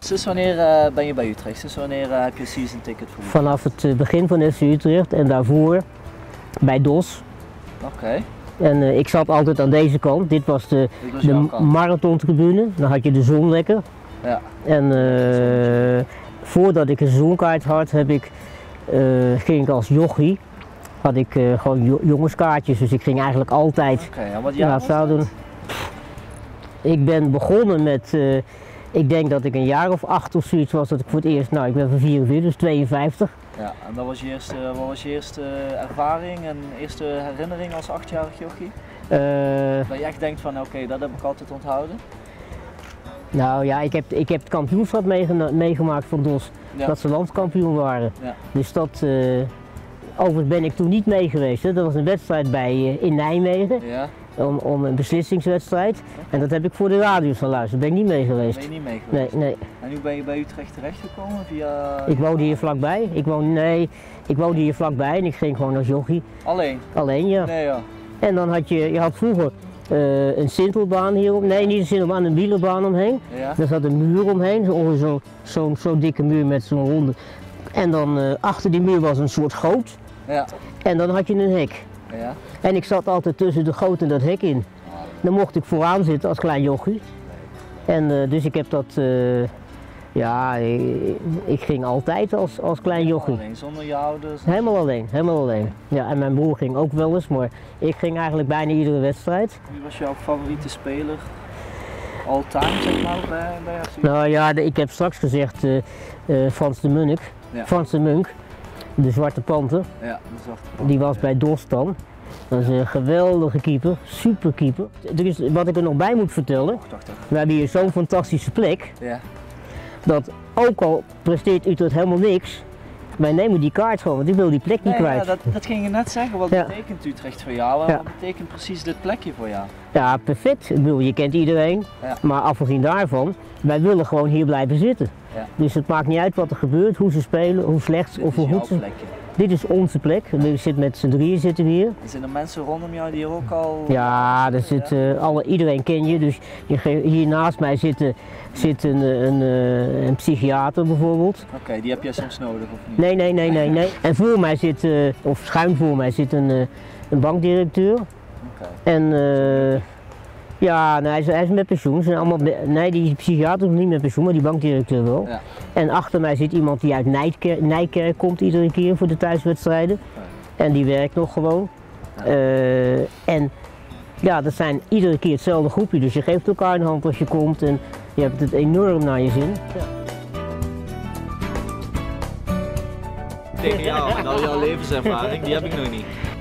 Sinds wanneer ben je bij Utrecht? Sinds wanneer heb je een season ticket voor Utrecht? Vanaf het begin van FC Utrecht en daarvoor bij DOS. Oké. En ik zat altijd aan deze kant. Dit was de marathontribune. Dan had je de zon lekker. Ja. En voordat ik een seizoenkaart had, ging ik als jochie. Had ik gewoon jongenskaartjes, dus ik ging eigenlijk altijd wat jaar was dat? doen. Ik ben begonnen met, ik denk dat ik een jaar of 8 of zoiets was dat ik voor het eerst, nou ik ben van 44, dus 52. Ja, en wat was je eerste ervaring en eerste herinnering als 8-jarig jochie? Dat je echt denkt van oké, dat heb ik altijd onthouden? Nou ja, ik heb het kampioenschap meegemaakt van DOS, dat ze landskampioen waren. Ja. Dus dat, overigens ben ik toen niet mee geweest. Hè. Dat was een wedstrijd in Nijmegen, om een beslissingswedstrijd. En dat heb ik voor de radio van luisteren, ben ik niet mee geweest. Ben je niet mee geweest? Nee. En hoe ben je bij Utrecht terechtgekomen? Ik woonde hier vlakbij. Ik woonde hier vlakbij en ik ging gewoon als jochie. Alleen? Alleen, ja. Nee, ja. En dan had je had vroeger een sintelbaan hierop, nee niet een sintelbaan, een wielerbaan omheen. Ja. Daar zat een muur omheen, zo'n dikke muur met zo'n ronde. En dan achter die muur was een soort goot. Ja. En dan had je een hek. Ja. En ik zat altijd tussen de goot en dat hek in. Dan mocht ik vooraan zitten als klein jochie. En dus ik heb dat, ik ging altijd als klein jochie. Alleen, zonder je ouders? Helemaal alleen. Ja, en mijn broer ging ook wel eens, maar ik ging eigenlijk bijna iedere wedstrijd. Wie was jouw favoriete speler? All time, zeg maar, bij FC? Nou ja, ik heb straks gezegd Frans de Munnik. Ja. Frans de Munk, de Zwarte Panter. Ja, die was bij DOS dan. Dat is een geweldige keeper, super keeper. Wat ik er nog bij moet vertellen, we hebben hier zo'n fantastische plek, dat ook al presteert Utrecht helemaal niks, wij nemen die kaart gewoon, want ik wil die plek niet kwijt. Ja, dat ging je net zeggen, wat betekent Utrecht voor jou en wat betekent precies dit plekje voor jou? Ja, perfect. Ik bedoel, je kent iedereen, maar afgezien daarvan, wij willen gewoon hier blijven zitten. Ja. Dus het maakt niet uit wat er gebeurt, hoe ze spelen, hoe slecht of hoe goed ze. Dit is onze plek. We zitten met z'n drieën zitten we hier. Zijn er mensen rondom jou die hier ook al... Ja, iedereen ken je. Dus hier naast mij zit een psychiater bijvoorbeeld. Oké, die heb jij soms nodig of niet? Nee. En voor mij zit, of schuin voor mij zit een bankdirecteur. En hij is met pensioen. Die psychiater is niet met pensioen, maar die bankdirecteur wel. Ja. En achter mij zit iemand die uit Nijkerk komt iedere keer voor de thuiswedstrijden. En die werkt nog gewoon. Dat zijn iedere keer hetzelfde groepje, dus je geeft elkaar een hand als je komt en je hebt het enorm naar je zin. Tegen jou en al jouw levenservaring, die heb ik nog niet.